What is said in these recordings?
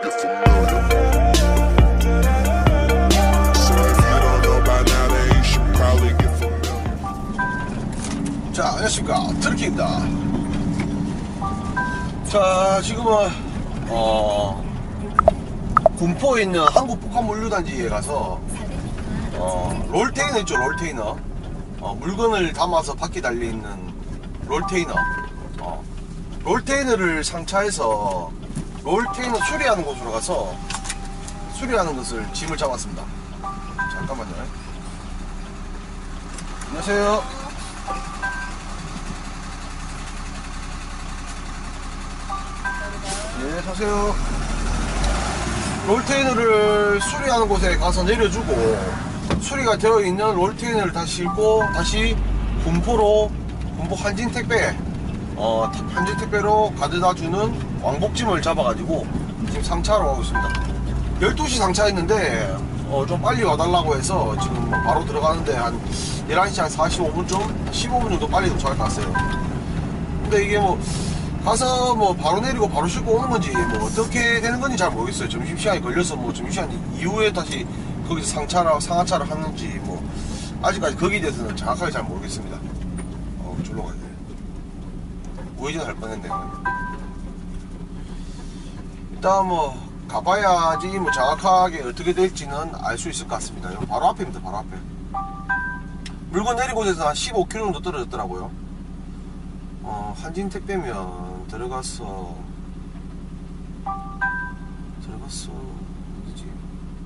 get familiar. So if you don't know by now, then you should probably get familiar. 자, 안녕하십니까, 트럭키입니다. 자, 지금은 군포에 있는 한국복합물류단지에 가서 롤테이너 있죠, 롤테이너. 물건을 담아서 바퀴 달려있는 롤테이너. 롤테이너를 상차해서 롤테이너 수리하는 곳으로 가서 수리하는 것을 짐을 잡았습니다. 잠깐만요. 안녕하세요. 네, 사세요. 롤테이너를 수리하는 곳에 가서 내려주고, 수리가 되어 있는 롤테이너를 다시 싣고 다시 군포 한진택배 한진택배로 가져다 주는 왕복짐을 잡아가지고 지금 상차하러 가고 있습니다. 12시 상차했는데 좀 빨리 와달라고 해서 지금 바로 들어가는데 한 11시 한 45분쯤 15분 정도 빨리 도착할 것 같아요. 근데 이게 뭐 가서 뭐 바로 내리고 바로 싣고 오는 건지 뭐 어떻게 되는 건지 잘 모르겠어요. 점심시간이 걸려서 뭐 점심시간 이후에 다시 거기서 상하차를 하는지 뭐 아직까지 거기에 대해서는 정확하게 잘 모르겠습니다. 졸로 가야 돼. 우회전 할 뻔했네요. 일단 뭐 가봐야지 뭐 정확하게 어떻게 될지는 알 수 있을 것 같습니다. 바로 앞입니다. 바로 앞에. 물건 내린 곳에서 한 15km 정도 떨어졌더라고요. 한진택배면 들어갔어 어디지?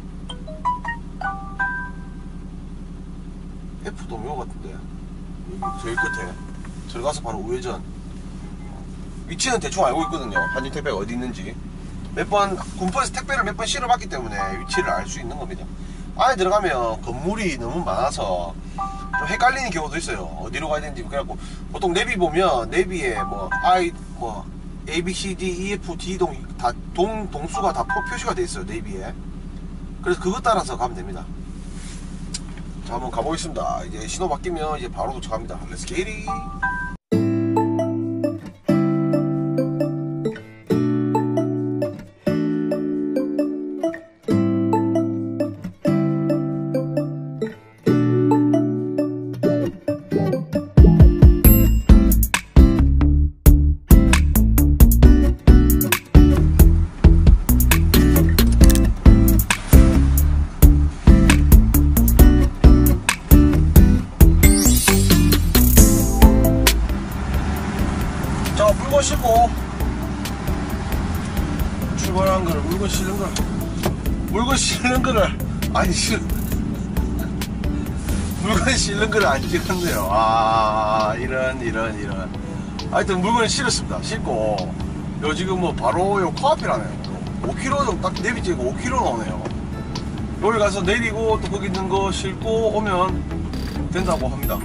F도묘 같은데 여기 제일 끝에 들어가서 바로 우회전. 위치는 대충 알고 있거든요. 한진택배가 어디 있는지. 군포에서 택배를 몇 번 실어봤기 때문에 위치를 알 수 있는 겁니다. 안에 들어가면 건물이 너무 많아서 좀 헷갈리는 경우도 있어요. 어디로 가야 되는지. 그래갖고 보통 내비 보면 내비에 뭐 A, B, C, D, E, F, D 동수가 다 표시가 돼 있어요, 내비에. 그래서 그것 따라서 가면 됩니다. 자, 한번 가보겠습니다. 이제 신호 바뀌면 이제 바로 도착합니다. Let's get it. 자, 물건 싣고 출발한 거를 물건 싣는 거를 안 찍었네요. 이런 하여튼 물건을 실었습니다. 싣고 요 지금 뭐 바로 요 코앞이라네요. 5km 정도 딱 내비 찍고 5km 나오네요. 여기 가서 내리고 또 거기 있는 거 싣고 오면 된다고 합니다.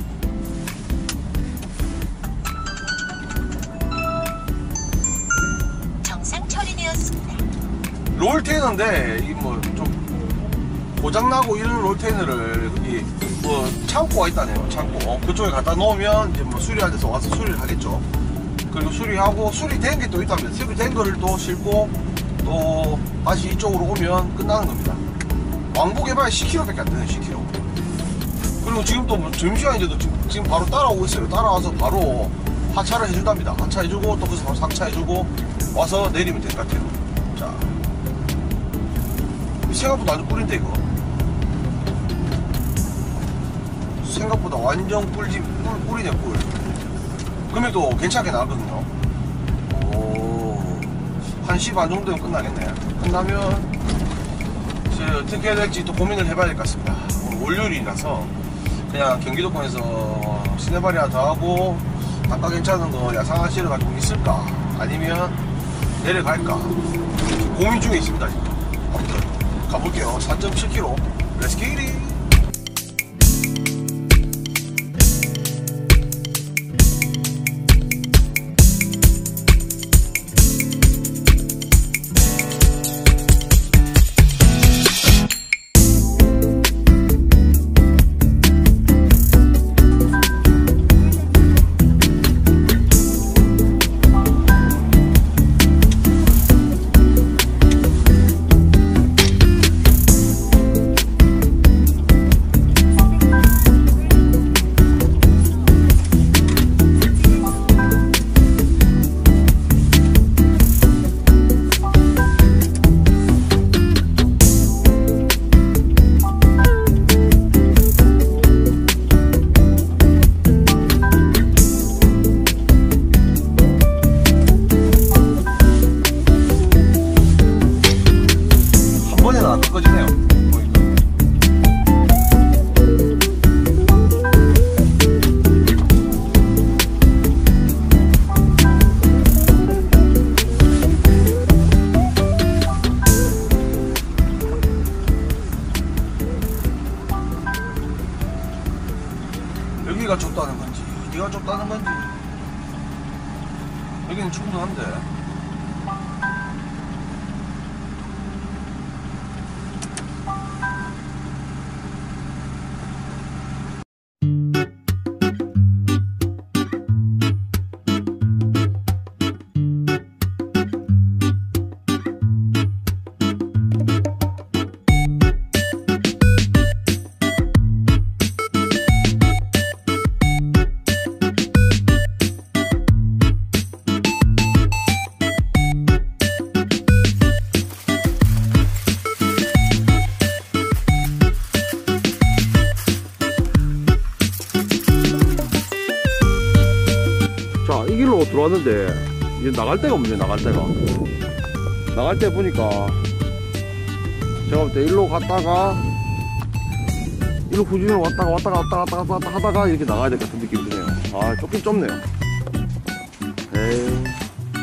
롤테이너인데 이 뭐 좀 고장나고 이런 롤테이너를 이 뭐 창고가 있다네요. 창고 그쪽에 갖다 놓으면 이제 뭐 수리할 데서 와서 수리를 하겠죠. 그리고 수리하고 수리된 게 또 있다면 수리된 거를 또 싣고 또 다시 이쪽으로 오면 끝나는 겁니다. 왕복해봐야 10km밖에 안 되네. 10km. 그리고 지금 또 점심시간인데도 지금 바로 따라오고 있어요. 따라와서 바로 하차를 해준답니다. 하차해주고 또 거기서 바로 상차해주고 와서 내리면 될 것 같아요. 자, 생각보다 아주 꿀인데 이거 생각보다 완전 꿀이네. 꿀. 금액도 괜찮게 나왔거든요. 오, 1시 반 정도면 끝나겠네. 끝나면 이제 어떻게 해야 될지 또 고민을 해봐야 될 것 같습니다. 오늘 월요일이라서 그냥 경기도권에서 시내발이 하나 더 하고 아까 괜찮은 거 야상하시러 가지고 있을까 아니면 내려갈까 고민 중에 있습니다. 아무튼 가볼게요. 4.7km Let's get it. 안 꺼지네요. 보니까. 여기가 좁다는 건지 어디가 좁다는 건지 여기는 충분한데. 자, 이 길로 들어왔는데 이제 나갈 데가 없네. 나갈 때 보니까 제가 볼 때 일로 갔다가 일로 후진으로 왔다가 하다가 이렇게 나가야 될 것 같은 느낌이 드네요. 아, 조금 좁네요. 에이.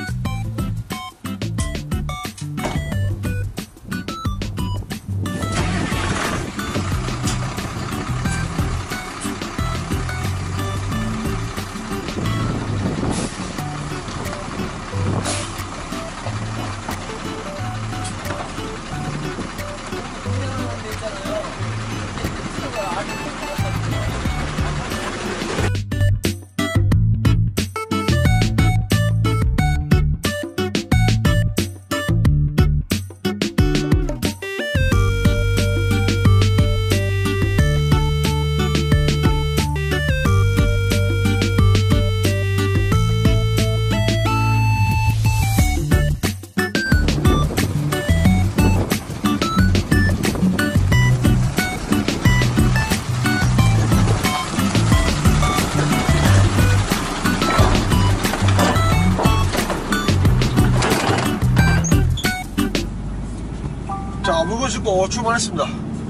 자, 물건 싣고 출발했습니다.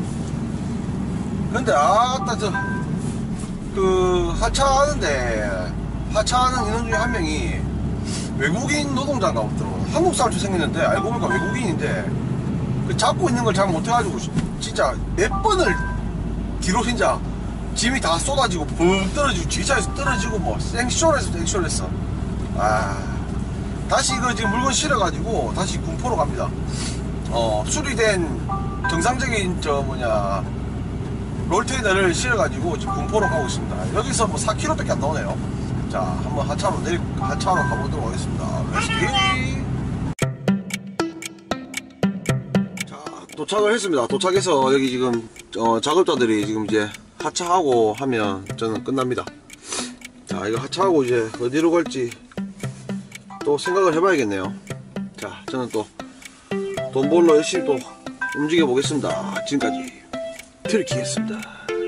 근데 아따 하차하는 인원 중에 한 명이 외국인 노동자가 없더라고. 한국 사람처럼 생겼는데 알고 보니까 외국인인데 그 잡고 있는 걸 잘 못해가지고 진짜 몇 번을 뒤로 진짜 짐이 다 쏟아지고 붕 떨어지고 지하에서 떨어지고 뭐 생쇼했어. 아, 다시 이거 지금 물건 실어가지고 다시 군포로 갑니다. 수리된 정상적인 롤테이너를 실어가지고 지금 군포로 가고 있습니다. 여기서 뭐 4km밖에 안 나오네요. 자, 한번 하차로 가보도록 하겠습니다. 자, 도착을 했습니다. 도착해서 여기 지금 작업자들이 지금 이제 하차하고 하면 저는 끝납니다. 자, 이거 하차하고 이제 어디로 갈지 또 생각을 해봐야겠네요. 자, 저는 또 돈 벌러 열심히 또 움직여 보겠습니다. 지금까지 트리키였습니다.